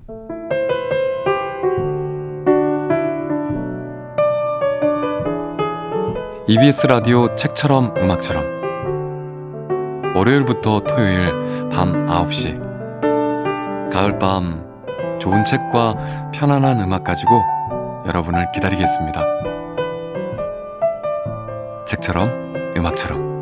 EBS 라디오 책처럼 음악처럼 월요일부터 토요일 밤 9시 가을밤 좋은 책과 편안한 음악 가지고 여러분을 기다리겠습니다. 책처럼 음악처럼